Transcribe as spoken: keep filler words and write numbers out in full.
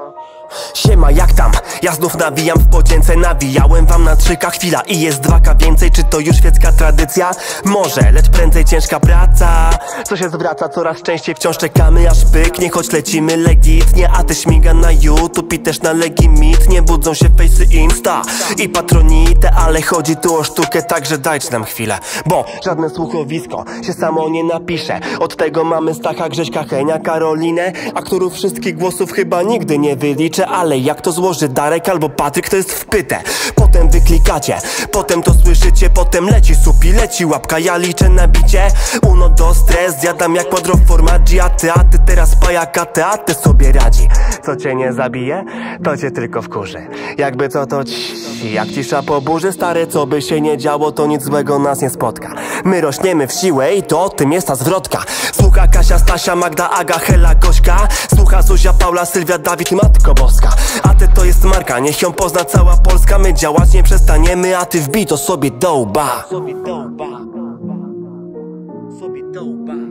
Siema, jak tam? Ja znów nawijam w podzięce. Nawijałem wam na trzyka chwila i jest dwaka więcej. Czy to już świecka tradycja? Może, lecz prędzej ciężka praca, co się zwraca coraz częściej. Wciąż czekamy aż pyknie, choć lecimy legitnie. A ty śmiga na YouTube i też na legimit. Nie budzą się fejsy Insta i patronite, ale chodzi tu o sztukę, także dajcie nam chwilę, bo żadne słuchowisko się samo nie napisze. Od tego mamy Stacha, Grześka, Henia, Karolinę, aktorów wszystkich głosów chyba nigdy nie wyliczę. Ale jak to złoży Darek albo Patryk, to jest wpyte. Potem wyklikacie, potem to słyszycie, potem leci supi, leci łapka, ja liczę na bicie. Uno do stres, zjadam jak quadro w formaggio. A ty, a ty teraz pajaka, ty, a ty sobie radzi. Co cię nie zabije, to cię tylko wkurzy. Jakby co to ci, jak cisza po burzy. Stare, co by się nie działo, to nic złego nas nie spotka. My rośniemy w siłę i to o tym jest ta zwrotka. Słucha Kasia, Stasia, Magda, Aga, Hela, Gośka. Słucha Zuzia, Paula, Sylwia, Dawid, Matko Boska. A ty to jest marka, niech ją pozna cała Polska. My działać nie przestaniemy, a ty wbij to sobie do łba. Sobie do łba. Sobie do łba.